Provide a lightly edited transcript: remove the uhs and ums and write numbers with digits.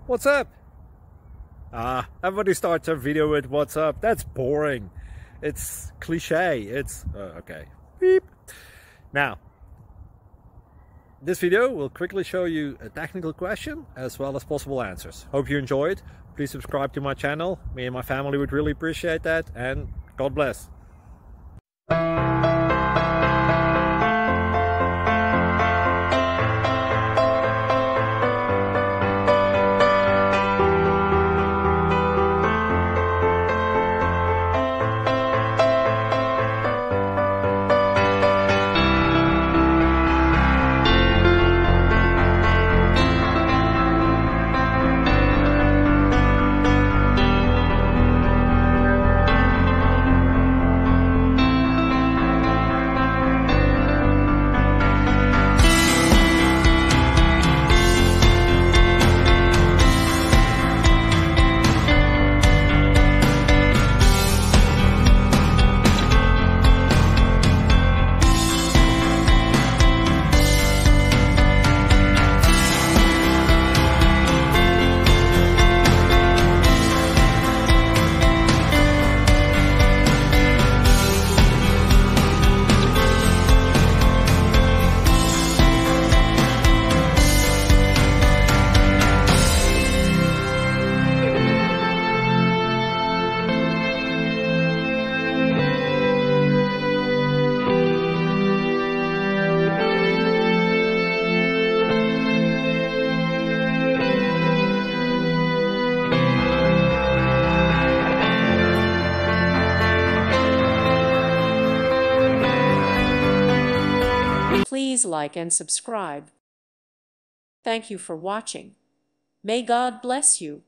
What's up? Everybody starts a video with what's up. That's boring. It's cliche. It's okay. Beep. Now, this video will quickly show you a technical question as well as possible answers. Hope you enjoyed. Please subscribe to my channel. Me and my family would really appreciate that, and God bless. Please like and subscribe. Thank you for watching. May God bless you.